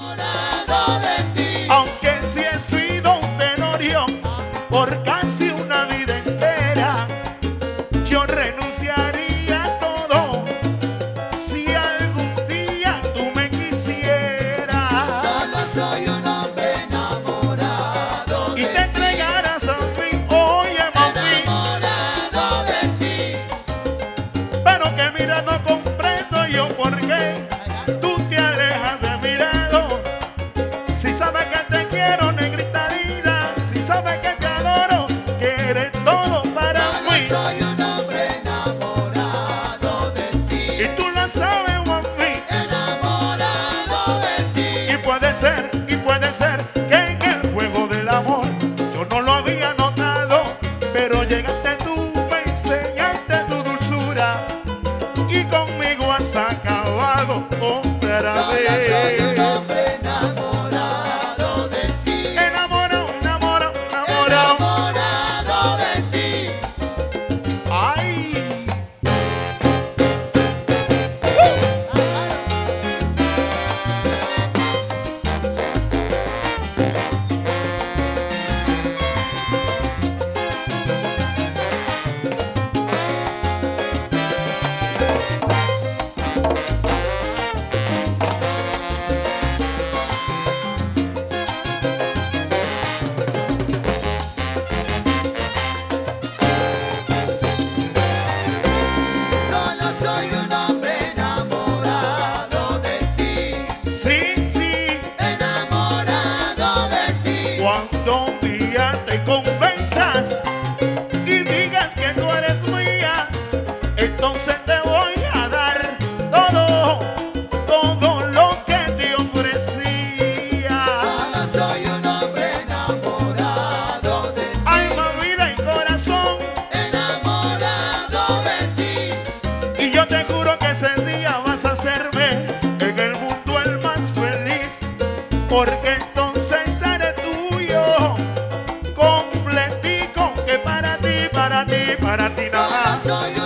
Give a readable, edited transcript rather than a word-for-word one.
enamorado de ti. Aunque sí he sido un tenorio por casi una vida entera, yo renunciaría a todo si algún día tú me quisieras. Solo soy un hombre enamorado Y de te ti. entregarás a mí, oye mami, Enamorado de ti. pero que mira no comprendo yo por qué tú te alejas de mi lado. Si sabes que te quiero, negrita linda, si sabes que te adoro, que eres todo para Solo mí. soy un hombre enamorado de ti. Y tú lo sabes, mami. Enamorado de ti. Y puede ser que en el juego del amor yo no lo había notado, pero llegaste tú, me enseñaste tu dulzura y conmigo has acabado otra Solo soy un vez. hombre enamorado de ti. Enamorado, enamorado, enamorado. Enamorado de ti. Ay. Solo soy un hombre enamorado de ti. Sí, sí. Enamorado de ti. Cuando un día te convenzas y digas que tú eres mía, entonces te voy a dar todo lo que te ofrecía. Solo soy un hombre enamorado de ti. Alma, vida y corazón, Enamorado de ti. y yo te juro que ese día vas a hacerme en el mundo el más feliz, porque entonces seré tuyo, completico, que para ti nada Solo más. soy